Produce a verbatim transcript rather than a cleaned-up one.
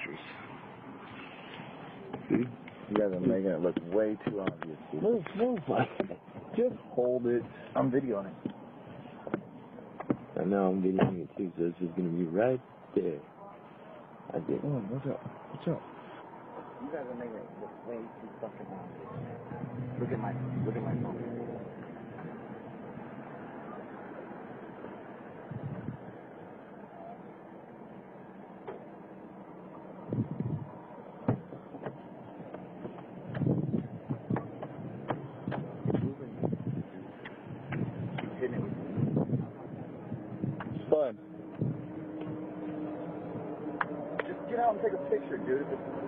pictures. See? You guys are making it look way too obvious. Dude. Move, move. Just hold it. I'm videoing it. I know I'm videoing it too, so it's just gonna be right there. I did. Oh, what's up? What's up? You guys are making it look way too fucking obvious. Look at my, look at my phone. Fun. Just get out and take a picture, dude.